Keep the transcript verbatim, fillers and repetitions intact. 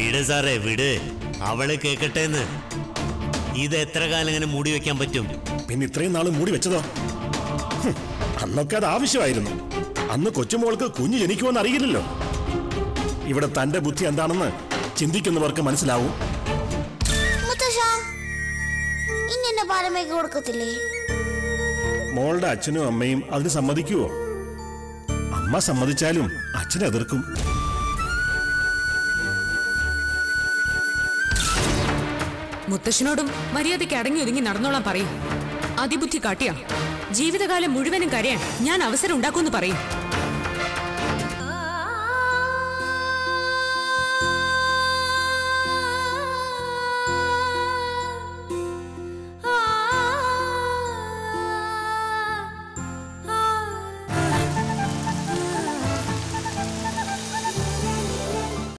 വിട് സാറേ വിട്, അവള് കേക്കട്ടെന്ന്. ഇത് എത്ര കാലം ഇങ്ങനെ മൂടി വെക്കാൻ പറ്റും? പിന്നെ ഇത്രയും നാള് മൂടി വെച്ചതോ? അന്നൊക്കെ അത് ആവശ്യമായിരുന്നു. അന്ന് കൊച്ചുമോൾക്ക് കുഞ്ഞു ജനിക്കുമെന്ന് അറിയില്ലല്ലോ. ഇവിടെ തന്റെ ബുദ്ധി എന്താണെന്ന് ചിന്തിക്കുന്നവർക്ക് മനസ്സിലാവും. ഇങ്ങനെ പാരമേക്ക് കൊടുക്കത്തില്ലേ? മോളുടെ അച്ഛനും അമ്മയും അതിന് സമ്മതിക്കുവോ? അമ്മ സമ്മതിച്ചാലും അച്ഛൻ എതിർക്കും. മുത്തശ്ശനോടും മര്യാദയ്ക്ക് അടങ്ങി ഒതുങ്ങി നടന്നോളാൻ പറയും. അതിബുദ്ധി കാട്ടിയാ ജീവിതകാലം മുഴുവനും കരയാൻ ഞാൻ അവസരം ഉണ്ടാക്കുമെന്ന് പറയും.